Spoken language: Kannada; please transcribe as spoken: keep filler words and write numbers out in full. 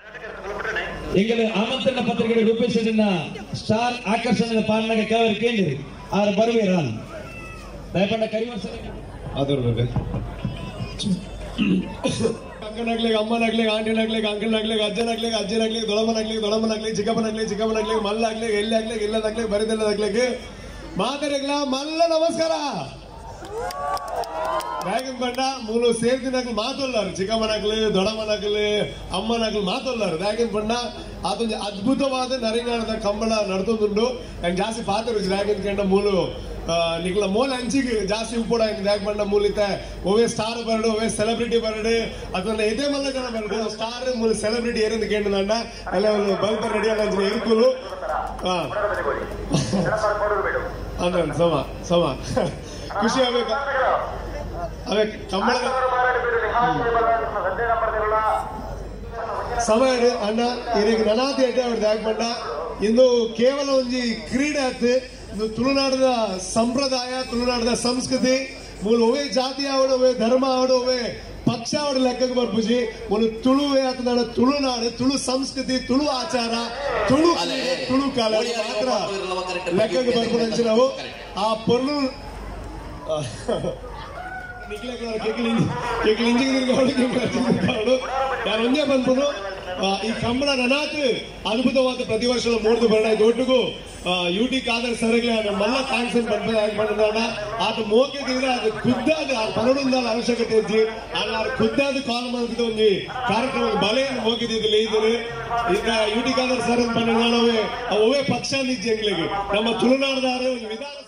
ಈಗಲೇ ಆಮಂತ್ರಣ ಪತ್ರಿಕೆ ರೂಪಿಸಿದ ಸ್ಟಾರ್ ಆಕರ್ಷಣೆಯ ಪಾಲನೆಗೆ ಕೇವಲ ಕೇಳಿರಿ ಆರು ಬರುವೀರ ದಯಪಂಡ ಕರಿವರ್ಸ ಅದರ ಅಕ್ಕನಾಗ್ಲಿಗೆ ಅಮ್ಮನಾಗ್ಲಿಗೆ ಆಂಟಿನಾಗ್ಲಿಗೆ ಅಂಕಲ್ನಾಗ್ಲಿಗೆ ಅಜ್ಜನಾಗ್ಲಿಗೆ ಅಜ್ಜನಾಗ್ಲಿಗೆ ದೊಡಮನಾಗ್ಲಿಗೆ ದೊಡಮನಾಗ್ಲಿಗೆ ಚಿಕ್ಕಪ್ಪನಾಗ್ಲಿಗೆ ಚಿಕ್ಕಪ್ಪನಾಗ್ಲಿಗೆ ಮಲ್ಲಾಗ್ಲಿಗೆ ಎಲ್ಲಾಗ್ಲಿಗೆ ಎಲ್ಲದಾಗ್ಲಿಗೆ ಬರಿದೆಲ್ಲದಾಗ್ಲಿಗೆ ಮಾತಾಡಿಗ್ಲ ಮಲ್ಲ ನಮಸ್ಕಾರ ಡ್ರ್ಯಾಗನ್ ಬಂಡ ಮೂಲು ಸೇರ್ತಿನಾಗ್ಲಿ ಮಾತೊಲ್ಲಾರು ಚಿಕ್ಕಮ್ಮನಾಗ್ಲಿ ದೊಡಮನಾಗ್ಲಿ ಅಮ್ಮನಾಗ್ಲಿ ಮಾತೊಲ್ಲಾರು ಡ್ರ್ಯಾಗನ್ ಬಂಡ ಅದೊಂದು ಅದ್ಭುತವಾದ ನರಿನಾಡದ ಕಂಬಳ ನಡ್ತೊಂದುಂಡು ನಾನು ಜಾಸ್ತಿ ಪಾತರು ಡ್ರ್ಯಾಗನ್ ಕಂಡ ಮೂಲು ನಿಕ್ಲ ಮೂಲ ಹಂಚಿಗೆ ಜಾಸ್ತಿ ಉಪ್ಪೋಡ ಡ್ರ್ಯಾಗನ್ ಬಂಡ ಮೂಲಿತ ಒವೇ ಸ್ಟಾರ್ ಬರಡು ಒವೇ ಸೆಲೆಬ್ರಿಟಿ ಬರಡು ಅದನ್ನ ಇದೇ ಮಲ್ಲ ಜನ ಬರಡು ಸ್ಟಾರ್ ಮೂಲ ಸೆಲೆಬ್ರಿಟಿ ಏರಿಂದ ಕೇಂದ್ರ ನಂಡ ಎಲ್ಲ ಒಂದು ಬಲ್ಪ್ ರೆಡಿ ಅಲ್ಲ ಅಂಚಿನ ಇರ್ಕುಲು ಹಾ ಅಂದ್ರೆ ಸಮ ಸಮ ಖುಷಿ ಆಗ್ಬೇಕ ಅವೇ ಕಂಬಳ ಸಮಯ ಅಣ್ಣ ಇದಕ್ಕೆ ನನಾತಿ ಅಡ್ಡೆ ಅವ್ರದ್ದು ಯಾಕೆ ಬಂಡ ಇಂದು ಕೇವಲ ಒಂದು ಕ್ರೀಡೆ ಆಯ್ತು ಇದು ತುಳುನಾಡದ ಸಂಪ್ರದಾಯ ತುಳುನಾಡದ ಸಂಸ್ಕೃತಿ ಮೂಲ ಒವೇ ಜಾತಿ ಆವಡು ಒವೇ ಧರ್ಮ ಆವಡು ಒವೇ ಪಕ್ಷ ಆವಡು ಲೆಕ್ಕಕ್ಕೆ ಬರ್ಪುಜಿ ಮೂಲ ತುಳುವೇ ಆತನಾಡ ತುಳುನಾಡು ತುಳು ಸಂಸ್ಕೃತಿ ತುಳು ಆಚಾರ ತುಳು ತುಳು ಕಾಲ ಮಾತ್ರ ಲೆಕ್ಕಕ್ಕೆ ಬರ್ಪು ನಾವು ಆ ಪೊರ್ಲು ಯಾರು ಒಂದೇ ಬಂದ್ಬಿಡು ಈ ಕಂಬಳ ನನಾತ್ ಅದ್ಭುತವಾದ ಪ್ರತಿ ವರ್ಷ ಮೂರ್ದು ಬರಣ ಒಟ್ಟಿಗೂ ಯೂಟಿ ಕಾದರ್ ಸರ್ಗೆ ಮಲ್ಲ ಥ್ಯಾಂಕ್ಸ್ ಬಂದ ಅದು ಮೋಕಿದ್ರೆ ಅದು ಖುದ್ದಾದ ಪರಡುಂದ ಅವಶ್ಯಕತೆ ಇದ್ದಿ ಅಲ್ಲಿ ಖುದ್ದಾದ ಕಾಲ್ ಮಾಡಿದ ಒಂದು ಕಾರ್ಯಕ್ರಮ ಬಲೆಯನ್ನು ಮೋಕಿದ್ದಿಲ್ಲ ಇದ್ರೆ ಈಗ ಯೂಟಿ ಕಾದರ್ ಸರ್ ಬಂದ ನಾವೇ ಅವೇ ಪಕ್ಷ ನಿಜ್ಜಂಗ್ಲಿಗೆ ನಮ್ಮ ತುಳುನಾಡದಾರ ಒಂದು ವಿಧಾನ